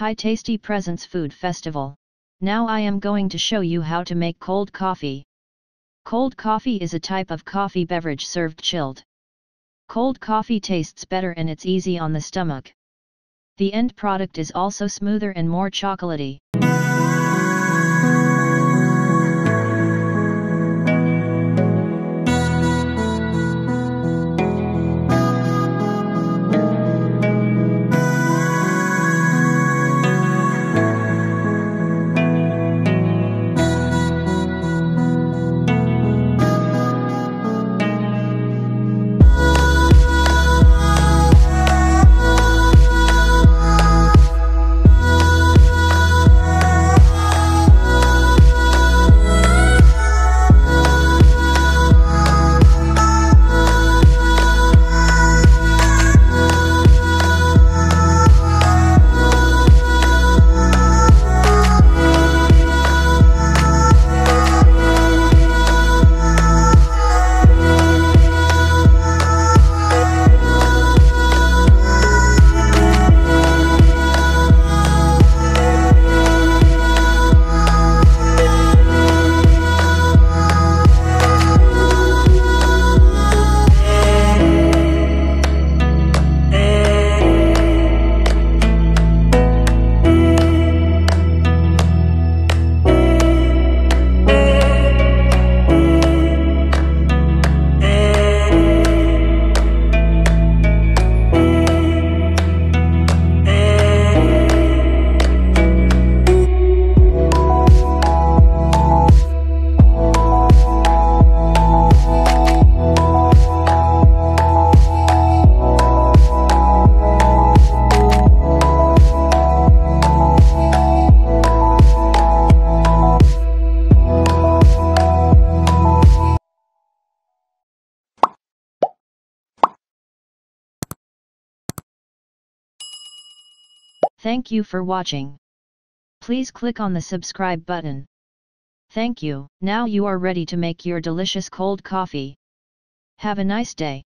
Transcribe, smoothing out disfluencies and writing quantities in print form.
Hi Tasty Presents Food Festival. Now I am going to show you how to make cold coffee. Cold coffee is a type of coffee beverage served chilled. Cold coffee tastes better and it's easy on the stomach. The end product is also smoother and more chocolatey. Thank you for watching. Please click on the subscribe button. Thank you. Now you are ready to make your delicious cold coffee. Have a nice day.